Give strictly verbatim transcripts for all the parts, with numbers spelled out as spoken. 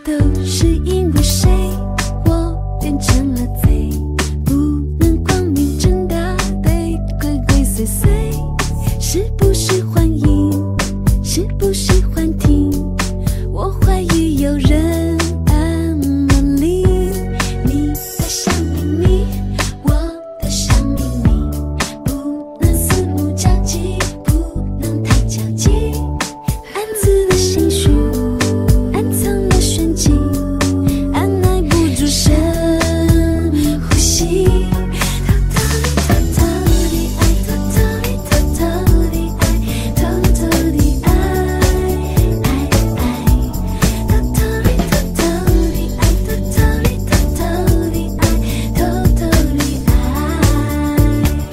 都是因为谁，我变成了贼，不能光明正大对鬼鬼祟祟，是不是欢迎，是不是幻听，我怀疑有人按了铃，你的小秘密，我的小秘密，不能四目交集，不能太交集，暗自的心绪，暗藏了玄机，按耐不住深呼吸，偷偷地爱，偷偷地偷偷地爱，偷偷地爱，爱爱，偷偷地偷偷地爱，偷偷地偷偷地爱，偷偷地爱。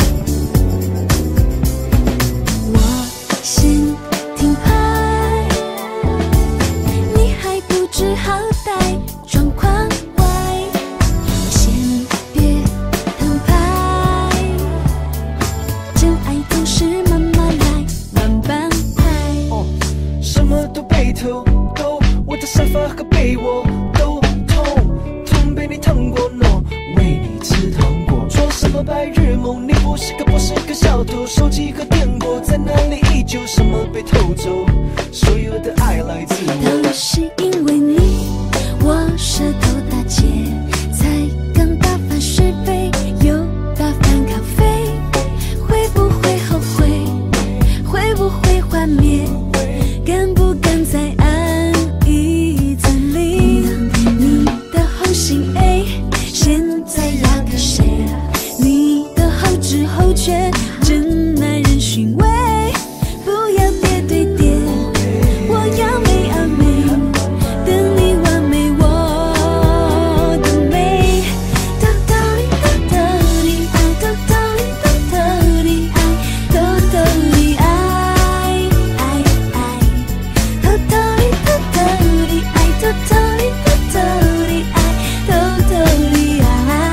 我先停牌，你还不知好歹，状况外，先别摊牌，真爱总是慢慢来，慢半拍。 哦，什么都被偷偷，我的沙发和被窝都痛，痛被你烫过，no，喂你吃糖果，做什么白日梦？你不是个不是个小偷，手机和电波在哪里？依旧什么被偷走？所有的爱来自我。 都是因为你，我舌头打结，才刚打翻水杯，又打翻咖啡，会不会后悔？会不会幻灭？敢不敢再按一次铃？你的红心 A， 现在要给谁？你的后知后觉，真耐人寻味。不要叠对叠，我要美啊美，等你完美我的美。偷偷地偷偷地爱，偷偷地偷偷地爱，偷偷地爱，爱爱，偷偷地偷偷地爱，偷偷地偷偷地爱，偷偷地爱。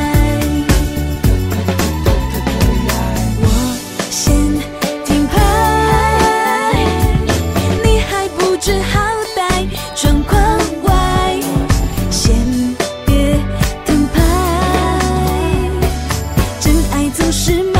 我先停牌，你还不知好歹，状况外，先别摊牌，真爱总是慢